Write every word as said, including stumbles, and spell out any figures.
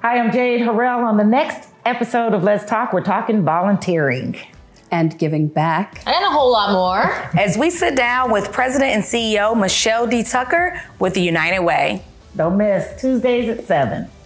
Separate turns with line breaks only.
Hi, I'm Jade Harrell. On the next episode of Let's Talk, we're talking volunteering.
And giving back.
And a whole lot more.
As we sit down with President and C E O Michelle D. Tucker with the United Way.
Don't miss Tuesdays at seven.